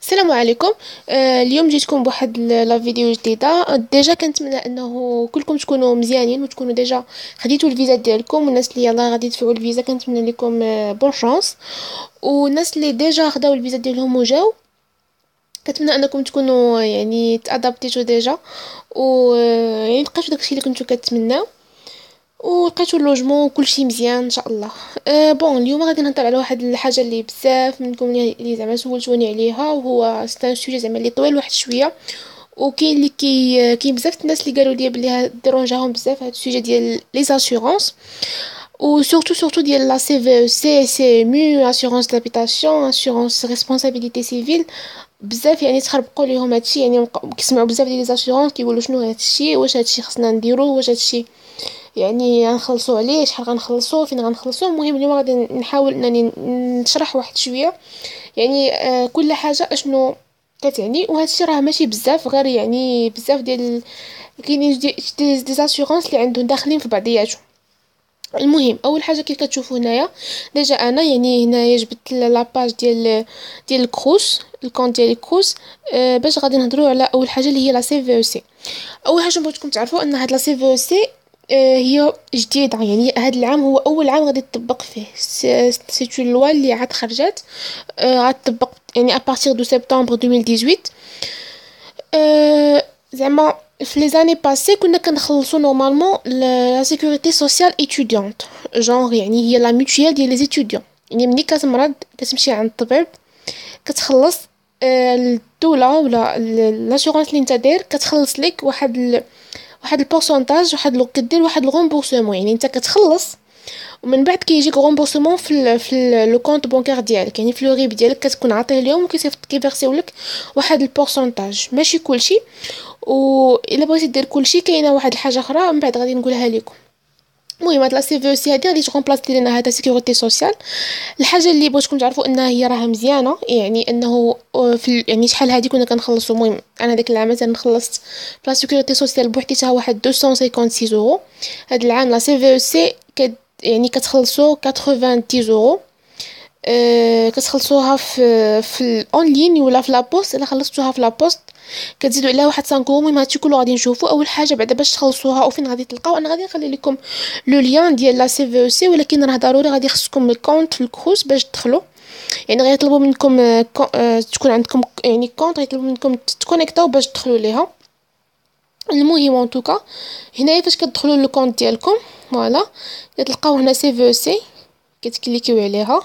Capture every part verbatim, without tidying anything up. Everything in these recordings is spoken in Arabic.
السلام عليكم. آه اليوم جيتكم بواحد ل- لا فيديو جديده. ديجا كنتمنى انه كلكم تكونوا مزيانين وتكونوا ديجا خديتوا الفيزا ديالكم، والناس اللي يلاه غادي يدفعوا الفيزا كنتمنى لكم آه بون شانس، والناس اللي ديجا خداو الفيزا ديالهم وجاو كنتمنى انكم تكونوا يعني تادابتيتو ديجا، و آه، يعني لقيتوا داكشي اللي كنتو كتمناو، ولقيتو اللوجمون وكلشي مزيان ان شاء الله. أه بون اليوم غادي نهضر على واحد الحاجه اللي بزاف منكم اللي اللي زعما سولتوني عليها، وهو ستان سوجي زعما اللي طويل واحد شويه، وكاين اللي كي كاين بزاف الناس اللي قالوا لي بلي ها- ديرونجاهم بزاف هاد السوجي ديال لي زاسيورونس، و سورتو سورتو ديال لا سي في او سي سي ام او اسيورونس دابيتاسيون اسيورونس ريسبونسابيلتي سيفيل. بزاف يعني تخربقوا ليهم هادشي، يعني مق- كيسمعوا بزاف ديال لي زاسيورونس كيقولوا شنو هادشي، واش هادشي خصنا نديروه، واش هادشي يعني غنخلصوا عليه، شحال غنخلصوا، فين غنخلصوا. المهم اليوم غادي نحاول انني نشرح واحد شويه يعني آه كل حاجه اشنو كتعني. وهذا الشيء راه ماشي بزاف، غير يعني بزاف ديال كاينين دي دي دي اسيورونس اللي عندهم داخلين في بعضياتهم. المهم اول حاجه كيف كتشوفوا هنايا، ديجا انا يعني هنايا جبت لاباج ديال ديال الكروس، الكونت ديال الكروس. آه باش غادي نهضروا على اول حاجه اللي هي لا سي في او سي. اول حاجه بغيتكم تعرفوا ان هاد لا سي في او سي هي جديده، يعني هاد العام هو اول عام غادي تطبق فيه. سي اون لوا اللي عاد خرجت، آه، غتطبق يعني ابارتير دو سبتمبر ألفين وثمانية عشر. آه، زعما في لي زاني باسي كنا كنخلصوا نورمالمون لا سيكوريتي سوسيال ايتوديانت، جونغ يعني هي لا ميتويال ديال لي زيتوديون. يعني ملي كتمرض كتمشي عند الطبيب كتخلص، آه، الدوله ولا لاشورونس اللي انت داير كتخلص لك واحد ال... واحد البورسونتاج، واحد لو كدير واحد الغومبورسمون، يعني انت كتخلص ومن بعد كيجيك غومبورسمون في ال في ال لو كونط بونكار ديالك، يعني في لو ريب ديالك كتكون عاطيه ليهم وكيفيرسيو لك واحد البورسونتاج، ماشي كلشي. و الا بغيتي دير كلشي كاينه واحد الحاجه اخرى من بعد غادي نقولها لكم. المهم هاد لا سي في او سي هادي غادي تغومبلاصي لنا هذا سيكوريتي سوسيال. الحاجه اللي بغيتكم تعرفوا انها هي راها مزيانه، يعني انه آه، في ال- يعني شحال هادي كنا كنخلصوا. المهم انا ديك العام مثلا خلصت في لا سيكوريتي سوسيال بوحديتها واحد مئتين وخمسة وخمسين يورو. هاد العام لا سي في او سي كد يعني كتخلصوا ثمانين يورو. أه كتخلصوها في في الاونلاين ولا في لابوست. الا خلصتوها في لابوست كتزيدوا عليها واحد خمسة يورو. المهم هادشي كله غادي نشوفوا. اول حاجه بعدا باش تخلصوها وفين غادي تلقاو، انا غادي نخلي لكم لو لين ديال لا سي في او سي، ولكن راه ضروري غادي خصكم الكونت في الكروس باش تدخلوا. يعني غيطلبوا منكم آه، كو- آه، تكون عندكم يعني كونت، غيطلبوا منكم تكونيكتاو باش تدخلوا ليها. المهم ان توكا هنايا فاش كتدخلوا للكونت ديالكم فوالا كتلقاو هنا سي في او سي، كتكليكيو عليها.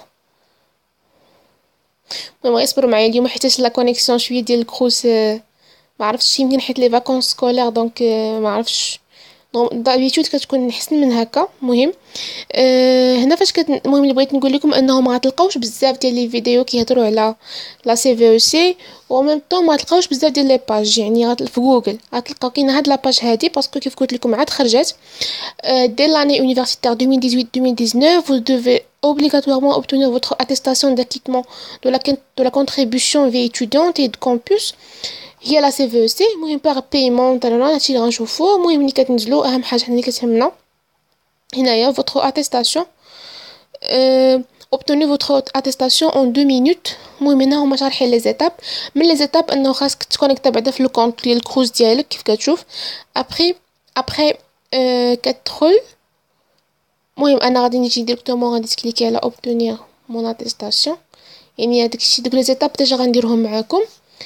المهم غير اصبروا معايا اليوم حيت لا كونيكسيون شويه ديال الكروس، آه، ما عرفتش يمكن حيت لي فاكونس سكولير دونك آه، ما عرفتش. دابيتود كتكون احسن من هكا. المهم أه هنا فاش كت... المهم اللي بغيت نقول لكم انه ما غتلقاوش بزاف ديال لي فيديو كيهضروا على لا سي في او سي، و ميم طون ما غتلقاوش بزاف ديال لي باج. يعني غت... في جوجل غتلقاو كاين هاد لاباج هادي باسكو كيف قلت لكم عاد خرجت. Euh, dès l'année universitaire deux mille dix-huit deux mille dix-neuf, vous devez obligatoirement obtenir votre attestation d'acquittement de la, de la contribution vie étudiante et de campus. هي لا سي في او سي. المهم باغ بايمون طرنا هادشي اللي غنشوفوه. المهم ملي كتنزلوا اهم حاجه حنا اللي كتهمنا هنايا votre attestation. Euh, obtenez votre attestation en deux minutes. المهم هنا هما شارحين لي زيتاب. من لي زيتاب انه خاصك تكونيكتا بعدا في الكونط ديال الكروز ديالك كيف كتشوف. ابري ابري أه كتدخل. المهم انا غادي نجي ديريكتومون غادي تكليكي على اوبتونير مون اتيستاسيون. يعني هذاك الشيء دوك لي زيتاب ديجا غنديرهم معاكم.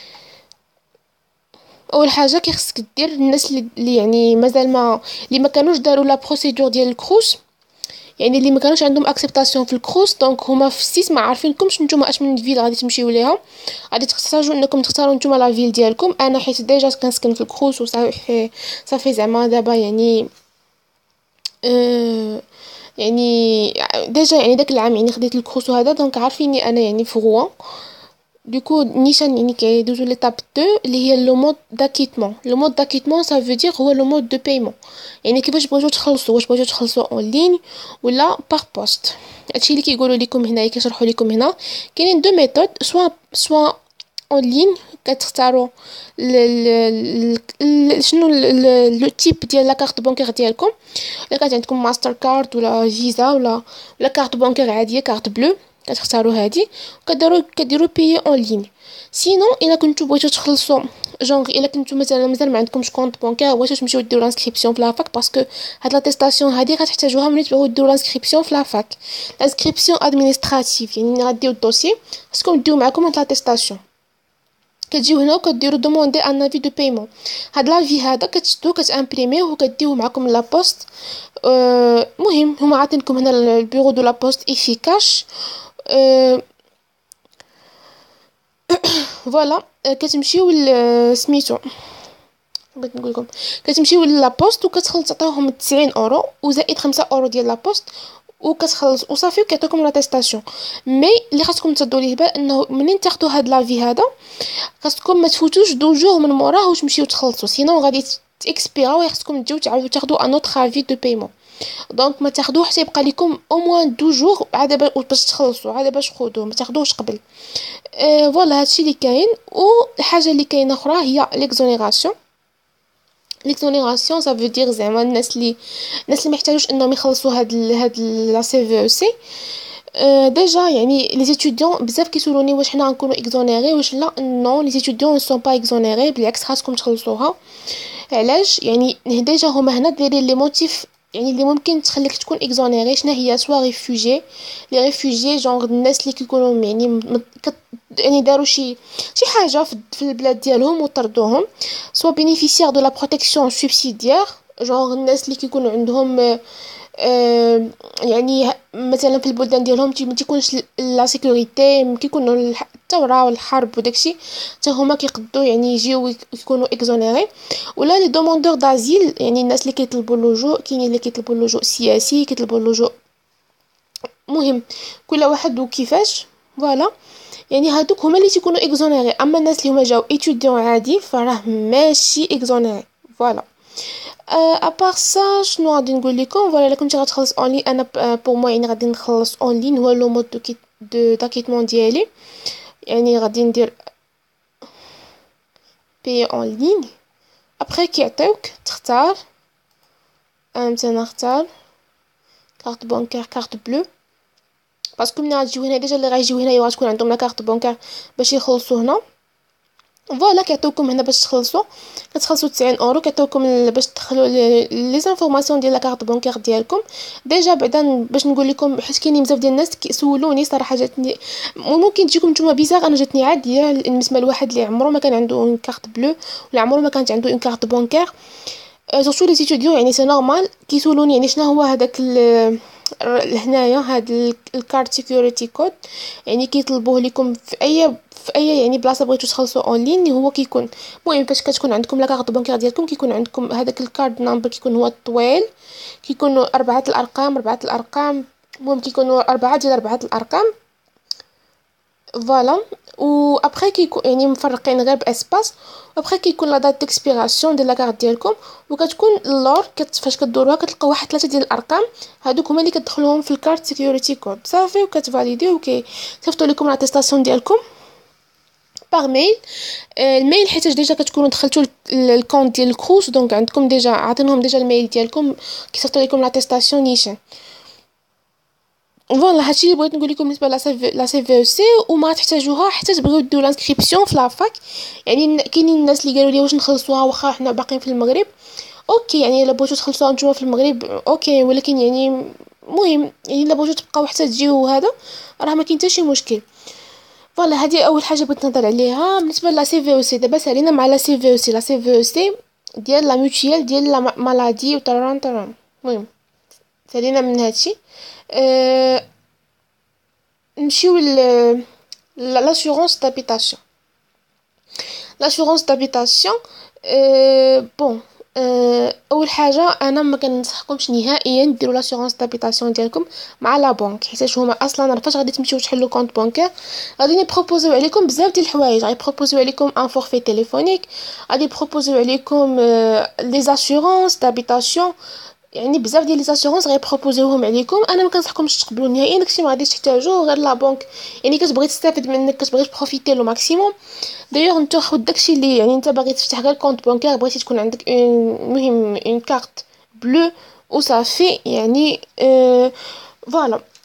اول حاجه كيخصك دير الناس اللي اللي يعني مازال ما اللي ما كانوش داروا لا بروسيدور ديال الكروس، يعني اللي ما كانوش عندهم اكسبتاسيون في الكروس، دونك هما في السيس ما عارفينكمش نتوما اش من فيل غادي تمشيو ليها. غادي تحتاجوا انكم تختاروا نتوما لا فيل ديالكم. انا حيت ديجا كنسكن في الكروس وصافي صافي زعما دابا يعني أه يعني ديجا يعني داك العام يعني خديت الكروس وهذا دونك عارفيني انا يعني في روان. دوكو نيشان يعني كيدوزو ليتاب اثنين اللي هي لو مود داكيتمون. لو مود داكيتمون سا فو دير هو لو مود دو بايمون، يعني كيفاش بغيتو تخلصوا، واش بغيتو تخلصوا اون لين ولا باغ بوست. هادشي اللي كيقولوا لكم هنايا كيشرحوا لكم هنا. كاينين دو ميثود، سوا سوا اون لين كتختاروا ل ل ل شنو لو تيب ديال لا كارت بانكير ديالكم. الا كانت عندكم ماستر كارد ولا فيزا ولا ولا كارت بانكير عاديه كارت بلو، كتختاروا هذه وكديروا كديروا بيي اون لين. سينو الا كنتو بغيتو تخلصوا جونغ، الا كنتو مثلا مازال ما عندكمش كونط بانكير بغيتو تمشيو ديروا لانسكريبسيون في لافاك، باسكو هاد لاتيستاسيون هادي غتحتاجوها ملي تبغيو ديروا لانسكريبسيون في لافاك. لانسكريبسيون ادمينستراتيف يعني غديو الدوسي، خصكم ديو معكم هاد لاتيستاسيون. كتجيو هنا وكديروا دوموندي ان افي دو بايمون. هاد لافي هذا كتشدو كتامبريميوه وكديوه معكم لا بوست. أه مهم هما عاطينكم هنا البيرو دو لا بوست افيكاش. أه فوالا. كتمشيو سميتو بغيت نقول لكم، كتمشيو لا بوست وكتخلص تعطيوهم تسعين اورو وزائد خمسة اورو ديال لا بوست وكتخلص وصافي وكيعطيكم لاتيستاسيون. مي اللي خاصكم تردوا ليه بال انه منين تاخذوا هاد لافي هذا خاصكم ما تفوتوش دو جور من موراه وتمشيو تخلصوا، سينو غادي تاكسبيرا وخاصكم تجيو تعاودوا تاخذوا ان اوتر افي دو بايمون. دونك ما تاخذوه حتى يبقى لكم او موان دو جور عاد باش تخلصوا، عاد باش تاخذوه، ما تاخذوهش قبل. أه فوالا هادشي اللي كاين. والحاجه اللي كاينه اخرى هي ليكزونيراسيون. ليكزونيراسيون سا فو دير زعما الناس اللي الناس اللي ما يحتاجوش انهم يخلصوا هاد ال هاد لا سي في او سي. أه ديجا يعني لي ستوديون بزاف كيسولوني واش حنا غنكونوا اكزونيري واش لا. نو لي ستوديون سون با اكزونيري، بالعكس خاصكم تخلصوها. علاش؟ يعني ديجا هما هنا دايرين لي موتيف يعني اللي ممكن تخليك تكون اكزونيري. شنو هي؟ سوا ريفوجي، لي ريفوجي جونغ الناس اللي كيكونوا يعني م... كت... يعني داروا شي شي حاجه في البلاد ديالهم وطردوهم، سوا بينيفيسيير دو لا بروتيكسيون سوبسيديير جونغ الناس اللي كيكونوا عندهم أه يعني مثلا في البلدان ديالهم ما تيكونش لا سيكوريتي، كيكونوا الثوره والحرب وداكشي حتى هما كيقدوا يعني يجيو يكونوا اكزونيري. ولا لي دوموندور دازيل يعني الناس اللي كيطلبوا اللجوء، كاينين اللي كيطلبوا اللجوء السياسي، كيطلبوا اللجوء، مهم كل واحد وكيفاش. فوالا يعني هادوك هما اللي تيكونوا اكزونيري. اما الناس اللي هما جاو ايتوديون عادي فراه ماشي اكزونيري. فوالا. ابار سا شنو غادي نقول لكم؟ فوالا الا كنتي غتخلص اون لين، انا بور موا يعني غادي نخلص اون لين، هو لو مود دو كيت دو داكيتمون ديالي. يعني غادي ندير بي اون لين. ابري كيعطيوك تختار مثلا نختار كارت بانكير كارت بلو، باسكو ملي غتجيو هنا ديجا اللي غيجيو هنايا غتكون عندهم لا كارت بانكير باش يخلصوا هنا. فوالا كيعطيوكم هنا باش تخلصوا، كتخلصوا تسعين اورو كيعطيوكم باش تدخلوا لي زانفورماسيون ديال لا كارت بانكير ديالكم. ديجا بعدا باش نقول لكم حيت كاينين بزاف ديال الناس كيسولوني صراحه جاتني ممكن تجيكم نتوما بيزار، انا جاتني عاديه بالنسبه لواحد اللي عمره ما كان عنده اون كارت بلو ولا عمره ما كانت عنده اون كارت بانكير. سورتو لي ستوديو يعني سي نورمال كيسولوني يعني شنو هو هذاك هنايا هاد الكارت سيكوريتي كود، يعني كيطلبوه لكم في اي في اي يعني بلاصه بغيتو تخلصوا اون لين. هو كيكون المهم فاش كتكون عندكم لا كارت بانكير ديالكم كيكون عندكم هذاك الكارد نمبر، كيكون هو الطويل، كيكونوا اربعه الارقام اربعه الارقام المهم كيكونوا اربعه ديال اربعه الارقام. فوالا. و ابري كيكون يعني مفرقين غير باسباس. ابري كيكون لا دات ديكسبيراسيون ديال لا كارت ديالكم، وكتكون اللور كت فاش كدوروها كتلقاو واحد ثلاثه ديال الارقام، هادوك هما اللي كتدخلوهم في الكارت سيكوريتي كود صافي وكتفاليديو وكيصيفطوا لكم لاتيستاسيون ديالكم باغ ميل. الميل حيت ديجا كتكونوا دخلتوا الكونت ديال الكروس دونك عندكم ديجا عاطينهم ديجا الميل ديالكم كيصيفطوا لكم لاتيستاسيون نيشان. فوالا هادشي اللي بغيت نقول لكم بالنسبه لا سي في او سي. وما تحتاجوها حتى تبغيو ديروا لانسكريبسيون في لافاك. يعني كاينين الناس اللي قالوا لي واش نخلصوها واخا حنا باقيين في المغرب. اوكي يعني الا بغيتو تخلصوها نتوما في المغرب اوكي، ولكن يعني مهم يعني الا بغيتو تبقاو حتى تجيو هذا راه ما كاين حتى شي مشكل. فوالا هذه اول حاجه بغيت نهضر عليها بالنسبه لا سي في او سي. دابا سالينا مع لا سي في او سي. لا سي في او سي ديال لا موتويال ديال لا مالادي وطران طران. المهم سالينا من هادشي. أه نمشيو ل l'assurance d'habitation. l'assurance d'habitation أه بون أه اول حاجه انا ما كننصحكمش نهائيا ديروا لاسيغونس دابيتاسيون ديالكم مع لا بنك، حيت هما اصلا راه فاش غادي تمشيو تحلوا كونط بانكير غادي يبروبوزيو عليكم بزاف ديال الحوايج. غادي يبروبوزيو عليكم ان فورفي تيليفونيك، غادي يبروبوزيو عليكم لي زاسيغونس دابيتاسيون، يعني بزاف ديال لي زاسيغونس غيبروبوزيوهم عليكم. انا ما كنصحكمش تقبلوا نهائيا داكشي، ما غاديش تحتاجوه غير لا بنك يعني كتبغي تستافد منك كتبغي تبروفيتي لو ماكسيموم. دايوغ نتا خد داكشي اللي يعني انت باغي تفتح غير كونط بانكير بغيتي تكون عندك اون مهم اون كارت بلو وصافي يعني أه فوالا.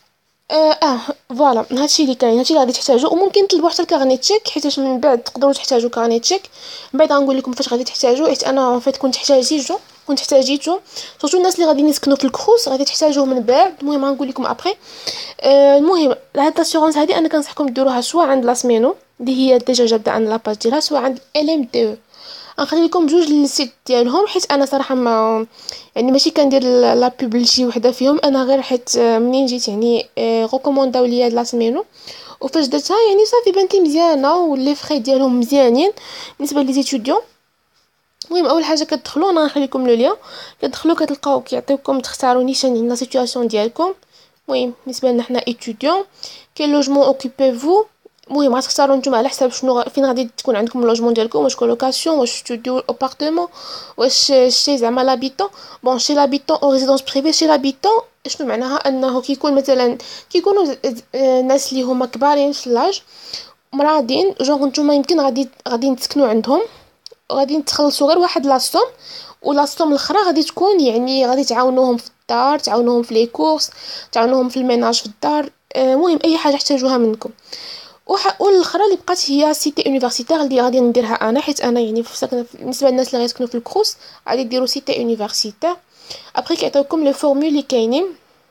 اه, آه فوالا هادشي اللي كاين، هادشي اللي غادي تحتاجو. وممكن تطلبوا حتى الكارني تشيك، حيتاش من بعد تقدروا تحتاجوا كارني تشيك. من بعد غنقول لكم فاش غادي تحتاجو، حيت انا اون فيت كنت احتاجيتو كنت احتاجيتو سورتو الناس اللي غادي يسكنوا في الكروس غادي تحتاجوه من بعد. المهم غنقول لكم ابري. آه المهم هاد لاسيغونس هادي انا كنصحكم ديروها سوا عند لاسمينو اللي هي ديجا جابده عند لاباج ديالها، سوا عند ال ام دي او. غنخلي لكم بجوج السيت ديالهم، حيت انا صراحه ما يعني ماشي كندير لا بوب لشي وحده فيهم، انا غير حيت منين جيت يعني ريكومونداو ليا هاد لاسمينو. وفاش درتها يعني صافي بانت لي مزيانه، ولي فخي ديالهم مزيانين بالنسبه لي زيتوديون. المهم اول حاجه كتدخلوا، انا غنخلي لكم لو ليا، كتدخلوا كتلقاو كيعطيوكم تختاروا نيشان لا سيتوياسيون ديالكم. المهم بالنسبه لنا حنا ايتوديون كاين لوجمون اوكوبي فو. المهم غتختاروا نتوما على حساب شنو غ- فين غادي تكون عندكم اللوجمون ديالكم، واش كولوكاسيون واش ستوديو ابارتمون واش شي زعما لابيتون. بون شي لابيتون او ريزيدونس بريفي. شي لابيتون شنو معناها؟ انه كيكون مثلا كيكونوا ز- ز- آه، ناس اللي هما كبارين في اللاج مرادين، جونغ نتوما يمكن غادي غادي تسكنوا عندهم، غادي تخلصوا غير واحد لاصوم، ولاصوم الاخرى غادي تكون يعني غادي تعاونوهم في الدار، تعاونوهم في لي كورس، تعاونوهم في الميناج في الدار. آه، المهم اي حاجه احتاجوها منكم. وح... والاخرى اللي بقات هي سيتي يونيفرسيتير اللي غادي نديرها انا، حيت انا يعني في ساكنه في- بالنسبه للناس اللي غيسكنوا في الكروس غادي ديروا سيتي يونيفرسيتير. ابري كيعطيوكم لي فورمول اللي كاينين،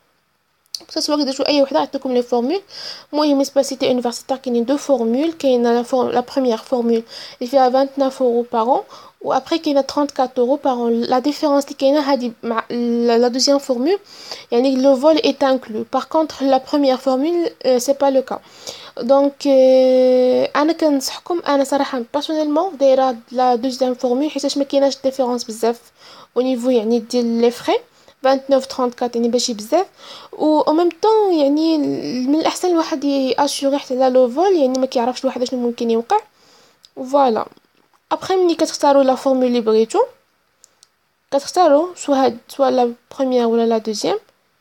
سواء درتو اي وحده عطيكم لي فورمول. المهم بالنسبه لسيتي يونيفرسيتير كاينين دو فورمول، كاينه لا فورم لا بروميير فورمول اللي فيها تسعة وعشرين اورو بار و ابري كاينه أربعة وثلاثين اورو بار. لا ديفيرونس اللي كاينه هذه مع لا دوزيام فورمول يعني لو فول est inclus. par contre la première formule euh, c'est pas le cas. دونك euh, انا كنصحكم انا صراحه بيرسونيلمون دايره لا دوزيام فورمول، حيتاش ما كايناش ديفيرونس بزاف او نيفو يعني ديال لي فري تسعة وعشرين أربعة وثلاثين يعني ماشي بزاف. و او ميم طون يعني من الاحسن الواحد ياشوري حتى على لو فول، يعني ما كيعرفش الواحد شنو ممكن يوقع. فوالا ابخي ملي كتختاروا لا فورمول اللي بغيتو كتختاروا سوا هاد سوا لا بروميير ولا لا دوزيام،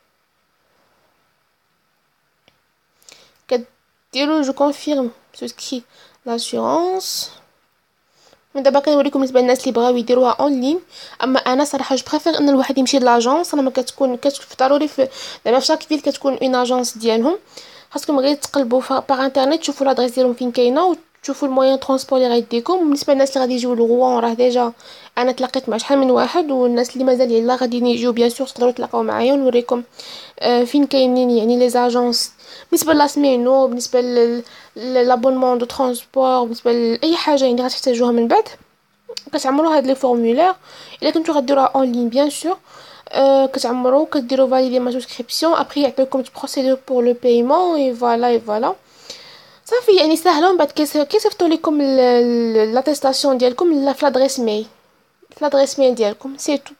كديروا جو كونفيرم سوسكري لاسيورونس. من دابا كنوريكم بالنسبه للناس اللي بغاو يديروها اون لين. اما انا صراحه جو بريفير ان الواحد يمشي لاجونس. انا ما كتكون كتشوف ضروري في دابا في شاك فيل كتكون اون اجونس ديالهم، خاصكم غير تقلبوا باغ انترنيت تشوفوا لادريس ديالهم فين كاينه، وتشوفوا الموين ترونسبور اللي غيديكم. بالنسبه للناس اللي غادي يجيو لغوان راه ديجا انا تلاقيت مع شحال من واحد، والناس اللي مازال يلا غادي يجيو بيان سور تقدروا تلاقاو معايا ونوريكم آه فين كاينين يعني لي زاجونس. بالنسبه لاسمينو، بالنسبه للابونمون دو ترونسبور، بالنسبه لاي حاجه يعني غتحتاجوها من بعد كتعمروا هاد لي فورمولير. الا كنتو غديروها اون لين بيان سور euh, كتعمروا كديروا فاليدي ما سوسكريبسيون. ابري يعطيوكم بروسيدور بور لو بايمون اي فوالا اي فوالا صافي يعني ساهله. من بعد كيصيفطوا لكم لاتيستاسيون ديالكم لا في لادريس ميل في لادريس ميل ديالكم سي تو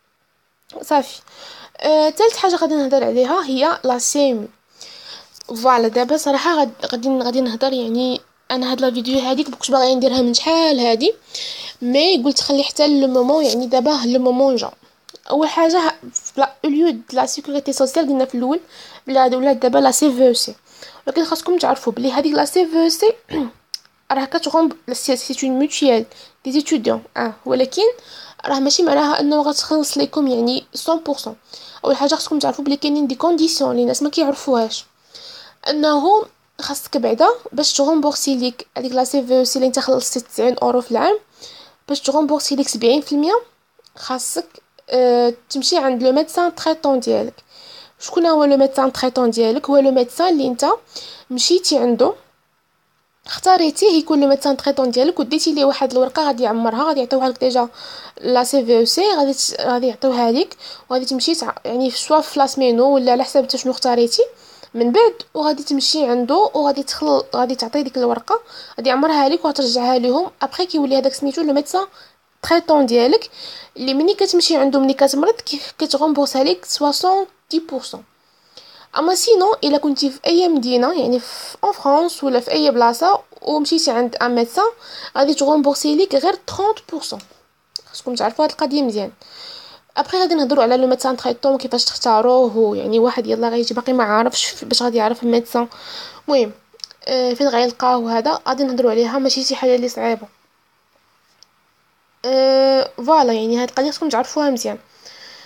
صافي. أه، ثالث حاجه غادي نهضر عليها هي لا سيم. فوالا دابا صراحه غادي غادي غادي نهضر يعني انا هاد لا فيديو هذيك كنت باغيه نديرها من شحال هادي، مي قلت خلي حتى لو مومون يعني دابا لو مومون جا. اول حاجه لا اليو د لا سيكوريتي سوسيال قلنا في الاول بلا ولا دابا لا سي في سي، ولكن خاصكم تعرفوا بلي هذيك لا سي في سي راه كتغوم سي اون موتويال دي زيتوديون اه، ولكن راه ماشي معناها انه غتخلص لكم يعني مية بالمية. اول حاجه خاصكم تعرفوا بلي كاينين دي كونديسيون اللي الناس ما كيعرفوهاش، انه خاصك بعدا باش تغومبورسي ليك هذيك لا سي في سي اللي انت خلصتي تسعين اورو في العام، باش تغومبورسي ليك سبعين في المية خاصك أه تمشي عند لو ميدسان تريتون ديالك. شكون هو لو ميدسان تريتون ديالك؟ هو لو ميدسان اللي انت مشيتي عنده اختاريتيه يكون لو ميدسان تريتون ديالك، وديتي ليه واحد الورقه غادي يعمرها، غادي يعطيوها لك ديجا لا سي في او سي غادي غادي يعطيوها لك، وغادي تمشي تع... يعني سوا في لاسمينو ولا على حسب انت شنو اختاريتي من بعد، وغادي تمشي عنده وغادي تخل غادي تعطي ديك الورقه غادي يعمرها لك وغترجعها لهم. ابري كيولي هذاك سميتو لو ميدسان تريتون ديالك اللي ملي كتمشي عنده ملي كتمرض كتغومبورسا لك سبعين بالمية. اما سينو الا كنتي في اي مدينه يعني في ان فرانس ولا في اي بلاصه ومشيتي عند ان ميدسان غادي تغومبورسي ليك غير ثلاثين بالمية. خاصكم تعرفوا هاد القضيه مزيان. ابري غادي نهضروا على لو ميدسان تريتون كيفاش تختاروه، يعني واحد يلا غيجي باقي ما عارفش باش غادي يعرف الميدسان المهم آه فين غيلقاوه هذا غادي نهضروا عليها، ماشي شي حاجه اللي صعيبه. أه فوالا يعني هاد القضيه خاصكم تعرفوها مزيان.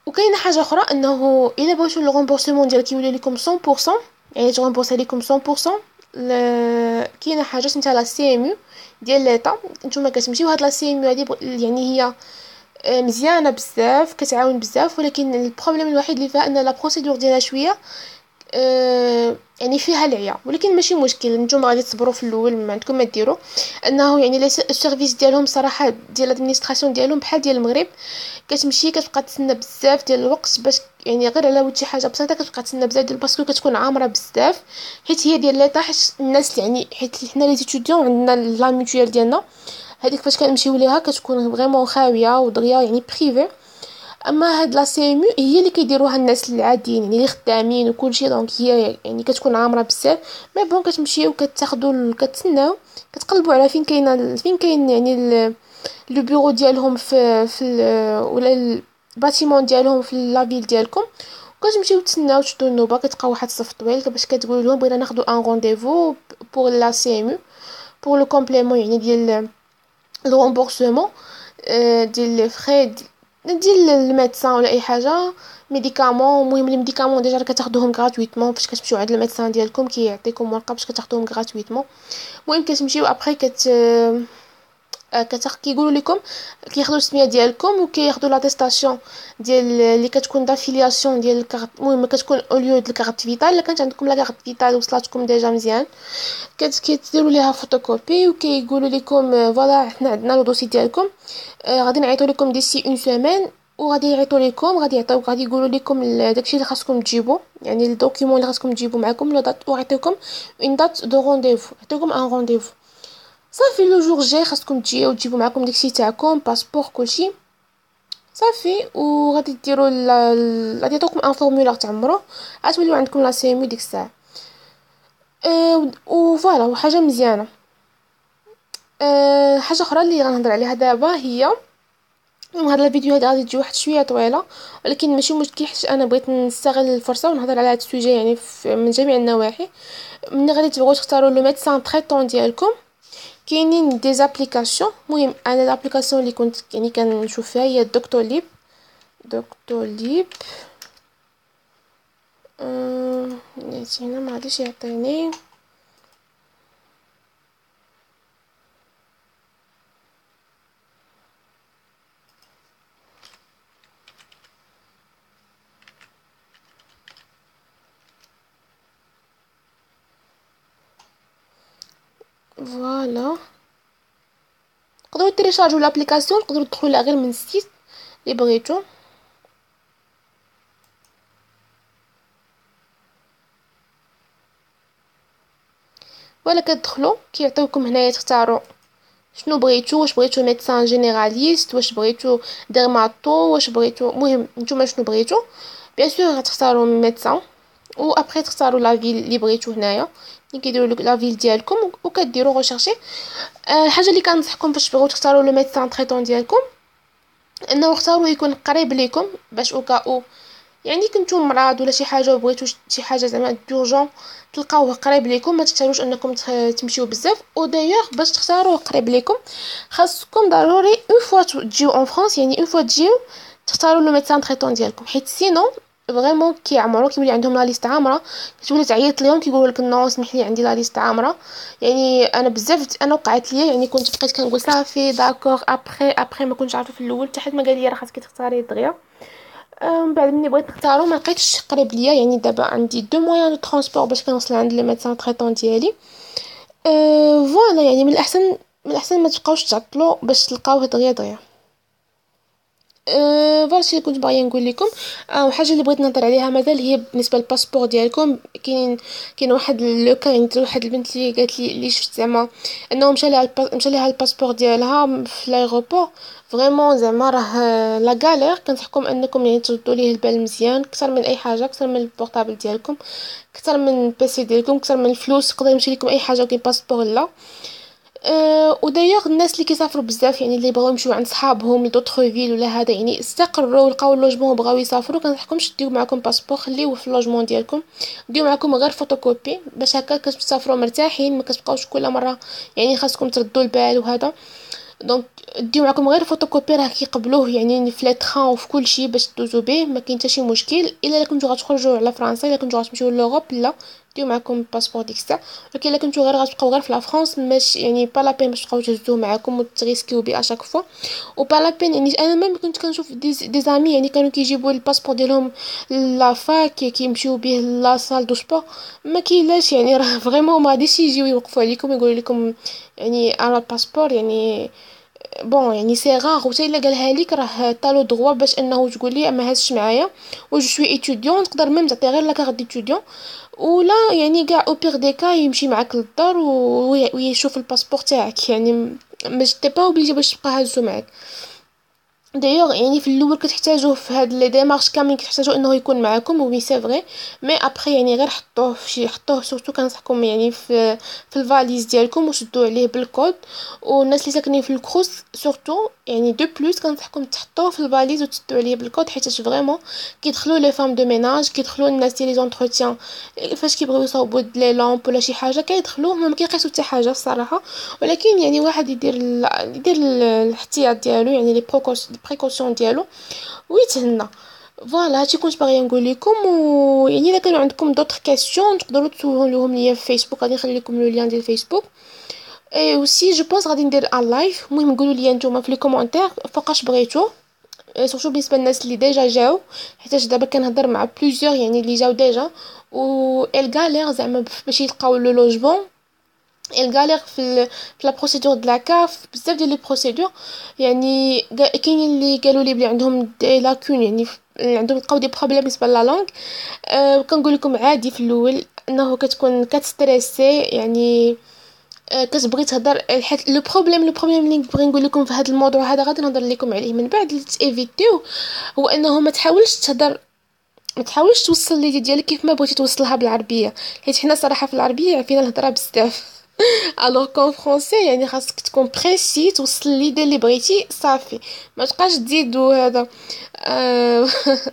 وكاينه حاجه اخرى انه الا بغيتو لو رومبورسمون ديالك يولي لكم مية بالمية، يعني تغombourser لكم مية بالمية، ل- كاينه حاجه سميتها لا سي ام يو ديال ليطا. نتوما كتمشيو هاد لا سي ام يو هادي، يعني هي آه، مزيانه بزاف، كتعاون بزاف، ولكن البروبليم الوحيد اللي فيها ان لا بروسيدور ديالها شويه آه، يعني فيها العيا، ولكن ماشي مشكل، نتوما غادي تصبروا في الاول، ما عندكم ما ديروا. انه يعني لي السيرفيس ديالهم صراحه ديال الادمينستراسيون ديالهم بحال ديال المغرب، كتمشي كتبقى تسنى بزاف ديال الوقت باش يعني غير على ود شي حاجه بسيطه كتبقى تسنى بزاف ديال، باسكو كتكون عامره بزاف، حيت هي ديال ليطا، حيت الناس يعني حيت حنا لي ستوديون عندنا لا ميتويال ديالنا هذيك فاش كنمشيو ليها كتكون فريمون خاويه ودغيا يعني بريفي. اما هاد لا سي ام يو هي اللي كيديروها الناس العاديين يعني اللي خدامين وكلشي، دونك هي يعني كتكون عامره بزاف. مي بون كتمشيو كتاخدوا كتسناو، كتقلبوا على فين كاينه فين كاين يعني لو بيرو ديالهم في في ولا الباتيمون ديالهم في لافيل ديالكم، كتمشيو تسناو تشدوا النوبه، كتلقاو واحد الصف طويل باش كتقولوا لهم بغينا ناخذوا ان رونديفو بور لا سي ام يو، بور لو كومبليمون يعني ديال لو رومبورسمون ديال لي فري ديال الميدسان ولا اي حاجه، ميديكامون. المهم لي ميديكامون ديجا كتاخذوهم غراتويتمون فاش كتمشيو عند الميدسان ديالكم، كيعطيكم ورقه باش كتاخذوهم غراتويتمون. المهم كتمشيو ابري كت كتاخ كيقولوا لكم كياخذوا السميه ديالكم وكياخذوا لاتيستاسيون ديال اللي كتكون دافيلياسيون ديال الكارت. المهم كتكون اوليو ديال الكارت فيتال، الا كانت عندكم لا كارت فيتال وصلاتكم ديجا مزيان كت كيديروا ليها فوتوكوبي وكيقولوا لكم آه، فوالا حنا عندنا لو دوسي ديالكم، آه، غادي نعيطوا لكم ديسي اون سيمين، وغادي يعيطوا لكم غادي يعطيو غادي يقولوا لكم ال- داكشي اللي خاصكم تجيبوا، يعني الدوكيومون اللي خاصكم تجيبوا معكم لو دات، ويعطيوكم اون دات دو رونديفو، يعطيوكم ان رونديفو صافي. لو جور جاي خاصكم تجيو تجيبوا معكم داكشي تاعكم باسبور كلشي صافي، وغادي ديروا ال- غادي يعطيوكم ان فورمولير تعمروه، غتوليو عندكم لا سي ام ديك الساعه. أه وفوالا وحاجه مزيانه. أه حاجه اخرى اللي غنهضر عليها دابا هي، المهم هاد الفيديو هذا غادي تجي واحد شويه طويله، ولكن ماشي مشكل حيت انا بغيت نستغل الفرصه ونهضر على هاد السوجي يعني في من جميع النواحي. ملي غادي تبغيو تختاروا لو ميدسان تريتون ديالكم، كاينين دي زابليكاسيون. المهم انا لابليكاسيون اللي كنت يعني كنشوف فيها هي دكتور ليب. دكتور ليب أم... هنا ما غاديش يعطيني. فوالا تقدروا تيليشارجيو لابليكاسيون، تقدروا تدخلوا لها غير من السيت اللي بغيتو. ولا كتدخلوا كيعطيوكم هنايا تختاروا شنو بغيتو، واش بغيتو ميدسان جينيراليست، واش بغيتو ديرماتو، واش بغيتو، المهم نتوما شنو بغيتو. بيان سور غتختاروا ميدسان، و ابري تختاروا لا فيل اللي بغيتو هنايا، اللي كيديروا لك لا فيل ديالكم وكديروا ريشيرشي. أه الحاجه اللي كنصحكم باش تبغيو تختاروا لو ميدسان تريتون ديالكم انه اختاروه يكون قريب ليكم، باش اوكاو يعني كنتو مرض ولا شي حاجه وبغيتو شي حاجه زعما دورجون تلقاوه قريب ليكم، ما تحتاجوش انكم تمشيو بزاف. و دايوغ باش تختاروه قريب ليكم خاصكم ضروري اون فوا تجيو اون فرانس، يعني اون فوا تجيو تختاروا لو ميدسان تريتون ديالكم، حيت سينو فريمون كيعمروا كيولي عندهم لا ليست عامره، كتولي تعيط ليهم كيقولوا لك نو سمح لي عندي لا ليست عامره. يعني انا بزاف انا وقعت لي، يعني كنت بقيت كنقول صافي داكوغ ابري ابري ما كنتش عارفه في الاول حتى حد ما قال لي راه خاصك تختاري دغيا. من بعد ملي بغيت نختارو ما لقيتش قريب ليا، يعني دابا عندي دو مويان دو ترونسبور باش كنوصل عند لي ميدسان تريتون ديالي. أه فوالا يعني من الاحسن من الاحسن ما تبقاوش تعطلوا باش تلقاوه دغيا دغيا. أه فوالا اللي كنت باغيه نقول لكم. اه وحاجه اللي بغيت نهضر عليها مازال هي بالنسبه للباسبور ديالكم. كاين كاين واحد لو كان عند واحد البنت اللي قالت لي اللي شفت زعما انه مشى لها البا... مشى لها الباسبور ديالها في لايغوبور، فريمون زعما راه لا غالير. كنصحكم انكم يعني تردوا ليه البال مزيان اكثر من اي حاجه، اكثر من البورطابل ديالكم، اكثر من البيسي ديالكم، اكثر من الفلوس. يقدر يمشي لكم اي حاجه كاين باسبور لا. أه ودايوغ الناس اللي كيسافروا بزاف يعني اللي بغاو يمشيو عند صحابهم لدوطخ فيل ولا هذا يعني استقروا لقاو اللوجمون وبغاو يسافروا، كنصحكمش ديو معكم باسبور، خليوه في اللوجمون ديالكم، ديو معكم غير فوتوكوبي باش هكا كتسافروا مرتاحين، ما كتبقاوش كل مره يعني خاصكم تردوا البال وهذا. دونك ديو معكم غير فوتوكوبي راه كيقبلوه يعني في لي تران وفي كل شيء باش دوزو به، ما كاين حتى شي مشكل. الا كنتو غتخرجوا على فرنسا، الا كنتو غتمشيو لوروب، لا ديو معكم باسبور ديك الساعه. ولكن الا كنتو غير غتبقاو غير في لا فرنسا، ماشي يعني با لا بين باش تبقاو تهزوه معكم وتريسكيو بيه اشاك فوا، و با لا بين. يعني انا ميم كنت كنشوف دي دي زامي يعني كانوا كيجيبوا الباسبور ديالهم لا فاك كيمشيو به لا سال دو سبور، ما كاينلاش يعني راه فريمون ما غاديش يجيو يوقفوا عليكم يقولوا لكم يعني على الباسبور يعني بون يعني سي غار. وتا الا قالها لك راه طالو دروا باش انه تقول لي ما هازش معايا و جو سوي اتيديون، تقدر ميم تعطي غير لا كارت ديتيديون، ولا يعني كاع او بيغ دي كا يمشي معاك للدار ويشوف الباسبور تاعك، يعني مش تي با اوبليجي باش تبقى هازو معاك. دايوغ يعني في الاول كتحتاجوه في هاد لي ديمارش كاملين، كتحتاجوا انه يكون معاكم، وي سي فري. مي ابري يعني غير حطوه في شي، حطوه سورتو كنصحكم يعني في في الفاليز ديالكم وشدوا عليه بالكود. والناس اللي ساكنين في الكروس سورتو يعني دو بلوس كنصحكم تحطوه في الفاليز وتشدوا عليه بالكود، حيت فريمون كيدخلوا لي فام دو ميناج، كيدخلوا الناس ديال لي زونتروتيان فاش كيبغيو يصاوبوا لي لامب ولا شي حاجه كيدخلوا، ما كيقيسوا حتى حاجه الصراحه. ولكن يعني واحد يدير ال... يدير الاحتياط ديالو، يعني لي بريكوسيون ديالو ويتهنى. فوالا هادشي كنت باغيه نقول لكم. ويعني الا كانوا عندكم دوطخ كاستيون تقدروا تسولوهم ليا في فيسبوك، غادي نخلي لكم لو لين ديال فيسبوك. اي اوسي جو بونس غادي ندير ان لايف، المهم قولوا لي نتوما في لي كومونتير فوقاش بغيتو، سورتو بالنسبه للناس اللي ديجا جاو، حيتاش دابا كنهضر مع بليزيور يعني اللي جاو ديجا و الغالير زعما باش يلقاو لو لوجمون. الغالير في ال... في لا بروسيدور د لا كاف بزاف ديال لي بروسيدور. يعني كاينين اللي قالوا لي بلي عندهم دي لاكون، يعني عندهم لقاو دي بروبليم بالنسبه لا لونغ. أه كنقول لكم عادي في الاول انه كتكون كتستريسي يعني أه كتبغي تهضر، حيت لو بروبليم لو بروبليم اللي نبغي نقول لكم في هذا الموضوع هذا غادي نهضر لكم عليه من بعد تيفيتيو، هو انه ما تحاولش تهضر، ما تحاولش توصل ليدي ديالك كيف ما بغيتي توصلها بالعربيه، حيت حنا صراحه في العربيه عارفين الهضره بزاف. الوغ كون فرونسي يعني خاصك تكون بريسي توصل ليدي اللي بغيتي صافي، ما تبقاش تزيد وهذا. آه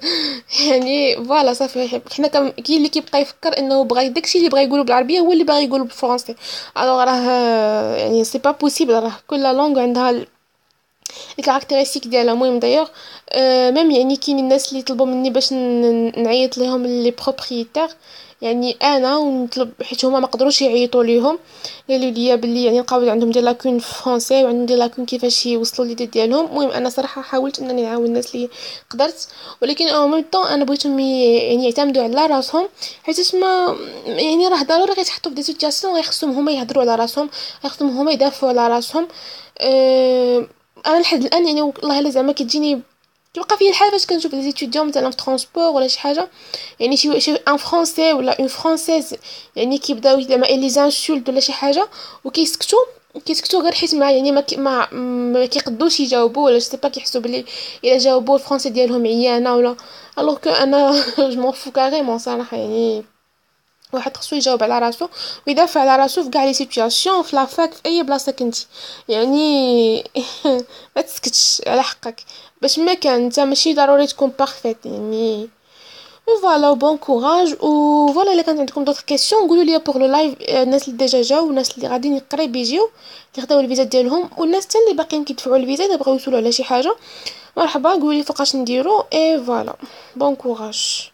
يعني فوالا صافي. حنا كاين اللي كيبقى يفكر انه بغى داكشي اللي بغى يقولوا بالعربيه هو اللي باغي يقولوا بالفرنسي، الوغ راه يعني سي با بوسيبل، راه كل لونغ عندها الكاركتيرستيك ديالها. المهم دايوغ آه ميم يعني كاين الناس اللي طلبوا مني باش نعيط لهم لي بروبريتير، يعني انا ونطلب حيت هما ما قدروش يعيطوا ليهم، قالوا لي بلي يعني لقاو عندهم دي لاكون فرونسي وعندهم دي لاكون كيفاش يوصلوا لي ديالهم. المهم انا صراحه حاولت انني نعاون الناس اللي قدرت، ولكن او ميم طون انا بغيتهم يعني يعتمدوا على راسهم، حيت ما يعني راه ضروري غيتحطوا في دي سيتوياسيون غيخصهم هما يهضروا على راسهم، غيخصهم هما يدافعوا على راسهم. أه انا لحد الان يعني والله الا زعما كتجيني كيوقع فيا الحال فاش كنشوف لي ستوديون مثلا في ترونسبور ولا شي حاجه، يعني شي شي ان فرونسي ولا اون فرونسيز يعني كيبداو زعما لي زانسولت ولا شي حاجه وكيسكتوا، كيسكتوا غير حيت ما يعني ما ما, ما كيقدوش يجاوبوا ولا سي با كيحسوا بلي الا جاوبوا الفرونسي ديالهم عيانه ولا. الوغ كو انا جو مون فو كاريمون صراحه، يعني واحد خصو يجاوب على راسو ويدافع على راسو في كاع لي سيتوياسيون في لافاك في اي بلاصه كنتي، يعني ما تسكتش على حقك باش ما كان انت ماشي ضروري تكون بارفيت يعني. فوالا بون كوراج. و فوالا الا كانت عندكم دوطخ كيسيون قولوا لي بور لو لايف، الناس اللي ديجا جاو والناس اللي غاديين قريب يجيو اللي خداو الفيزا ديالهم، والناس حتى اللي باقيين كيدفعوا الفيزا الا بغاو يسولوا على شي حاجه مرحبا قولوا لي فوقاش نديرو. اي فوالا بون كوراج.